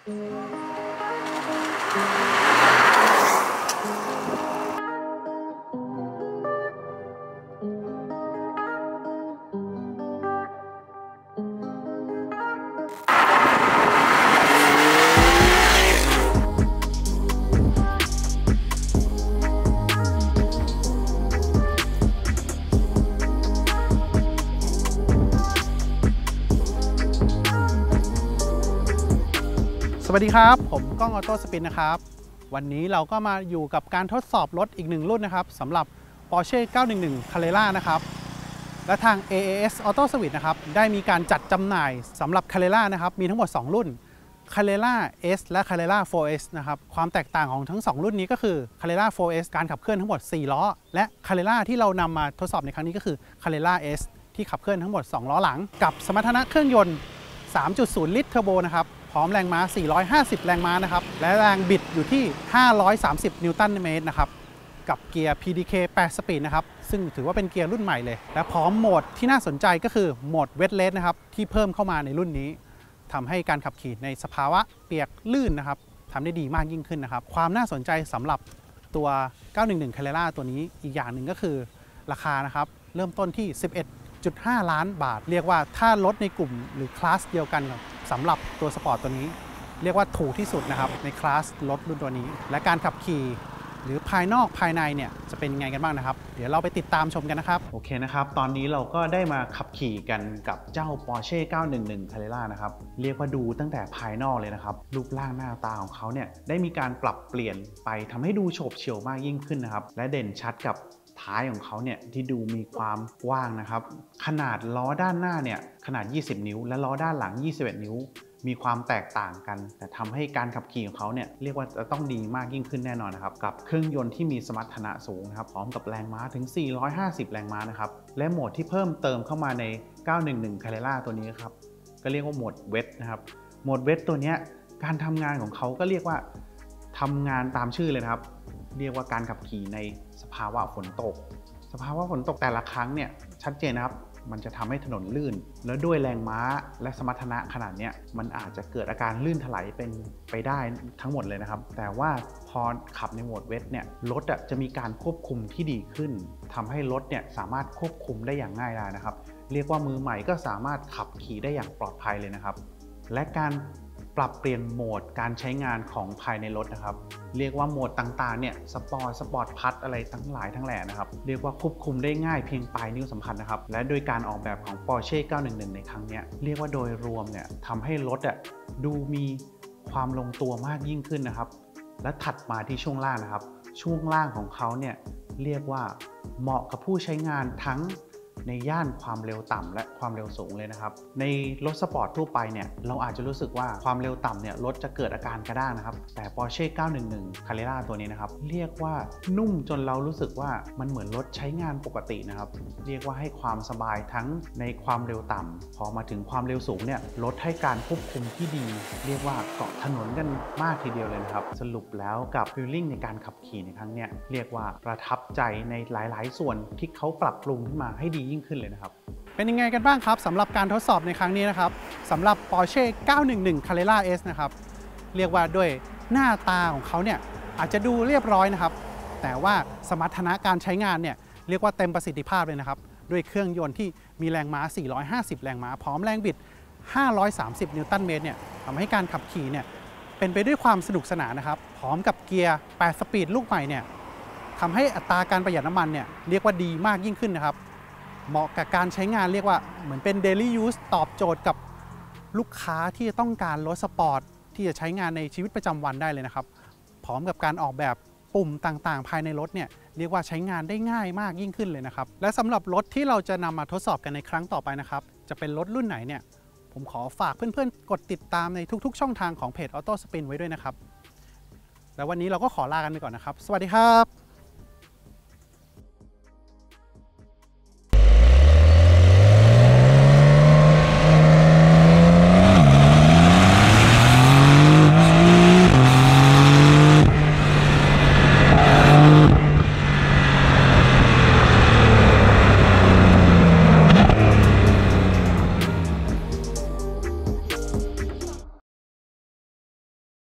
สวัสดีครับผมก้องออโต้สปินนะครับวันนี้เราก็มาอยู่กับการทดสอบรถอีกหนึ่งรุ่นนะครับสำหรับ Porsche 911 Carrera นะครับและทาง AAS Auto Service นะครับได้มีการจัดจำหน่ายสำหรับ Carrera นะครับมีทั้งหมด2รุ่น Carrera S และ Carrera 4S นะครับความแตกต่างของทั้ง2รุ่นนี้ก็คือ Carrera 4S การขับเคลื่อนทั้งหมด4ล้อและ Carrera ที่เรานำมาทดสอบในครั้งนี้ก็คือ Carrera S ที่ขับเคลื่อนทั้งหมด2ล้อหลังกับสมรรถนะเครื่องยนต์ 3.0 ลิตรเทอร์โบนะครับพร้อมแรงม้า450 แรงม้านะครับและแรงบิดอยู่ที่530 นิวตันเมตรนะครับกับเกียร์ PDK 8 สปีดนะครับซึ่งถือว่าเป็นเกียร์รุ่นใหม่เลยและพร้อมโหมดที่น่าสนใจก็คือโหมด Wet Race นะครับที่เพิ่มเข้ามาในรุ่นนี้ทำให้การขับขี่ในสภาวะเปียกลื่นนะครับทำได้ดีมากยิ่งขึ้นนะครับความน่าสนใจสำหรับตัว 911 Carrera ตัวนี้อีกอย่างหนึ่งก็คือราคานะครับเริ่มต้นที่ 11.5 ล้านบาทเรียกว่าถ้ารถในกลุ่มหรือคลาสเดียวกันสำหรับตัวสปอร์ตตัวนี้เรียกว่าถูกที่สุดนะครับในคลาสรถรุ่นตัวนี้และการขับขี่หรือภายนอกภายในเนี่ยจะเป็นยังไงกันบ้างนะครับเดี๋ยวเราไปติดตามชมกันนะครับโอเคนะครับตอนนี้เราก็ได้มาขับขี่กันกับเจ้า Porsche 911 Carrera นะครับเรียกว่าดูตั้งแต่ภายนอกเลยนะครับรูปร่างหน้าตาของเขาเนี่ยได้มีการปรับเปลี่ยนไปทำให้ดูโฉบเฉี่ยวมากยิ่งขึ้นนะครับและเด่นชัดกับท้ายของเขาเนี่ยที่ดูมีความกว้างนะครับขนาดล้อด้านหน้าเนี่ยขนาด20 นิ้วและล้อด้านหลัง21 นิ้วมีความแตกต่างกันแต่ทำให้การขับขี่ของเขาเนี่ยเรียกว่าจะต้องดีมากยิ่งขึ้นแน่นอนนะครับกับเครื่องยนต์ที่มีสมรรถนะสูงนะครับพร้อมกับแรงม้าถึง450 แรงม้านะครับและโหมดที่เพิ่มเติมเข้ามาใน 911 Carrera ตัวนี้ครับก็เรียกว่าโหมด Wet นะครับโหมด Wet ตัวนี้การทำงานของเขาก็เรียกว่าทำงานตามชื่อเลยนะครับเรียกว่าการขับขี่ในสภาวะฝนตกแต่ละครั้งเนี่ยชัดเจนนะครับมันจะทำให้ถนนลื่นแล้วด้วยแรงม้าและสมรรถนะขนาดนี้มันอาจจะเกิดอาการลื่นถลายเป็นไปได้ทั้งหมดเลยนะครับแต่ว่าพอขับในโหมดเวทเนี่ยรถจะมีการควบคุมที่ดีขึ้นทำให้รถเนี่ยสามารถควบคุมได้อย่างง่ายดายนะครับเรียกว่ามือใหม่ก็สามารถขับขี่ได้อย่างปลอดภัยเลยนะครับและการปรับเปลี่ยนโหมดการใช้งานของภายในรถนะครับเรียกว่าโหมดต่างๆเนี่ยสปอร์ตพัทอะไรทั้งหลายทั้งแหล่นะครับเรียกว่าควบคุมได้ง่ายเพียงปลายนิ้วสัมผัสนะครับและโดยการออกแบบของ Porsche 911 ในครั้งนี้เรียกว่าโดยรวมเนี่ยทำให้รถดูมีความลงตัวมากยิ่งขึ้นนะครับและถัดมาที่ช่วงล่างนะครับช่วงล่างของเขาเนี่ยเรียกว่าเหมาะกับผู้ใช้งานทั้งในย่านความเร็วต่ำและความเร็วสูงเลยนะครับในรถสปอร์ตทั่วไปเนี่ยเราอาจจะรู้สึกว่าความเร็วต่ำเนี่ยรถจะเกิดอาการกระด้างนะครับแต่ Porsche 911 Carrera ตัวนี้นะครับเรียกว่านุ่มจนเรารู้สึกว่ามันเหมือนรถใช้งานปกตินะครับเรียกว่าให้ความสบายทั้งในความเร็วต่ำพอมาถึงความเร็วสูงเนี่ยรถให้การควบคุมที่ดีเรียกว่าเกาะถนนกันมากทีเดียวเลยนะครับสรุปแล้วกับฟีลลิ่งในการขับขี่ในครั้งนี้เรียกว่าประทับใจในหลายๆส่วนที่เขาปรับปรุงขึ้นมาให้ดียิ่งขึ้นเลยนะครับเป็นยังไงกันบ้างครับสำหรับการทดสอบในครั้งนี้นะครับสำหรับ Porsche 911 Carrera S นะครับเรียกว่าด้วยหน้าตาของเขาเนี่ยอาจจะดูเรียบร้อยนะครับแต่ว่าสมรรถนะการใช้งานเนี่ยเรียกว่าเต็มประสิทธิภาพเลยนะครับด้วยเครื่องยนต์ที่มีแรงม้า450 แรงม้าพร้อมแรงบิด530 นิวตันเมตรเนี่ยทำให้การขับขี่เนี่ยเป็นไปด้วยความสนุกสนานนะครับพร้อมกับเกียร์8 สปีดลูกใหม่เนี่ยทำให้อัตราการประหยัดน้ำมันเนี่ยเรียกว่าดีมากยิ่งขึ้นนะครับเหมาะกับการใช้งานเรียกว่าเหมือนเป็น daily use ตอบโจทย์กับลูกค้าที่ต้องการรถสปอร์ตที่จะใช้งานในชีวิตประจำวันได้เลยนะครับพร้อมกับการออกแบบปุ่มต่างๆภายในรถเนี่ยเรียกว่าใช้งานได้ง่ายมากยิ่งขึ้นเลยนะครับและสำหรับรถที่เราจะนำมาทดสอบกันในครั้งต่อไปนะครับจะเป็นรถรุ่นไหนเนี่ยผมขอฝากเพื่อนๆกดติดตามในทุกๆช่องทางของเพจ Auto Spin ไว้ด้วยนะครับแล้ววันนี้เราก็ขอลากันไปก่อนนะครับสวัสดีครับ